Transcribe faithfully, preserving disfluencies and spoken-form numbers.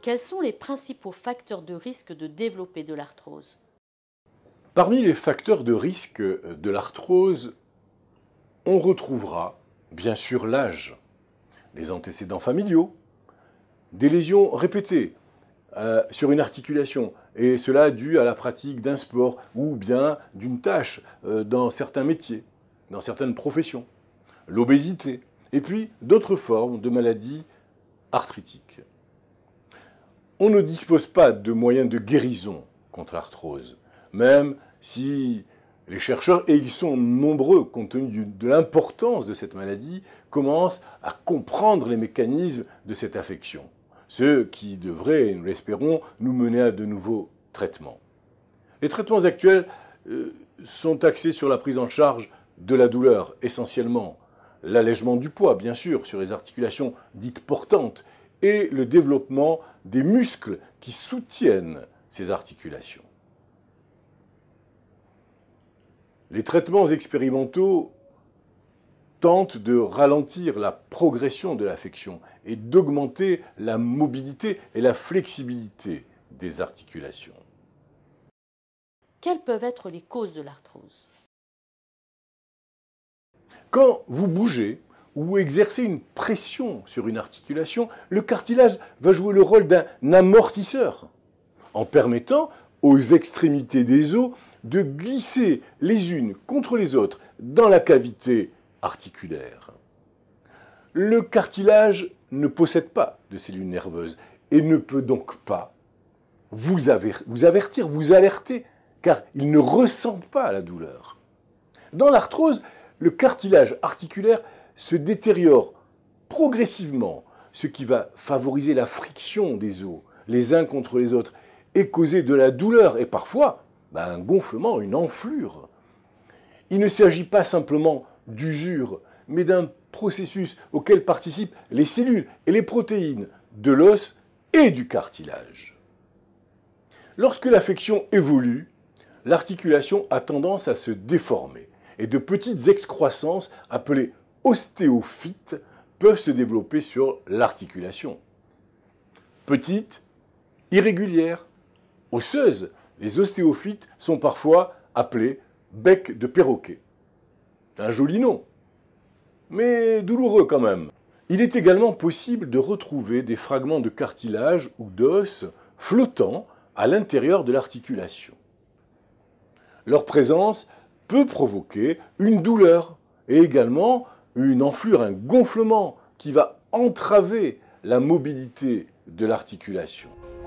Quels sont les principaux facteurs de risque de développer de l'arthrose? Parmi les facteurs de risque de l'arthrose, on retrouvera bien sûr l'âge, les antécédents familiaux, des lésions répétées euh, sur une articulation, et cela dû à la pratique d'un sport ou bien d'une tâche euh, dans certains métiers, dans certaines professions, l'obésité, et puis d'autres formes de maladies arthritiques. On ne dispose pas de moyens de guérison contre l'arthrose, même si les chercheurs, et ils sont nombreux compte tenu de l'importance de cette maladie, commencent à comprendre les mécanismes de cette affection, ce qui devrait, nous l'espérons, nous mener à de nouveaux traitements. Les traitements actuels euh, sont axés sur la prise en charge de la douleur, essentiellement, l'allègement du poids, bien sûr, sur les articulations dites portantes, et le développement des muscles qui soutiennent ces articulations. Les traitements expérimentaux tentent de ralentir la progression de l'affection et d'augmenter la mobilité et la flexibilité des articulations. Quelles peuvent être les causes de l'arthrose? Quand vous bougez ou exercez une pression sur une articulation, le cartilage va jouer le rôle d'un amortisseur, en permettant aux extrémités des os de glisser les unes contre les autres dans la cavité articulaire. Le cartilage ne possède pas de cellules nerveuses et ne peut donc pas vous avertir, vous alerter, car il ne ressent pas la douleur. Dans l'arthrose, le cartilage articulaire se détériore progressivement, ce qui va favoriser la friction des os les uns contre les autres et causer de la douleur et parfois ben, un gonflement, une enflure. Il ne s'agit pas simplement d'usure, mais d'un processus auquel participent les cellules et les protéines de l'os et du cartilage. Lorsque l'affection évolue, l'articulation a tendance à se déformer et de petites excroissances appelées ostéophytes peuvent se développer sur l'articulation. Petites, irrégulières, osseuses, les ostéophytes sont parfois appelés bec de perroquet. Un joli nom, mais douloureux quand même. Il est également possible de retrouver des fragments de cartilage ou d'os flottant à l'intérieur de l'articulation. Leur présence peut provoquer une douleur et également une enflure, un gonflement qui va entraver la mobilité de l'articulation.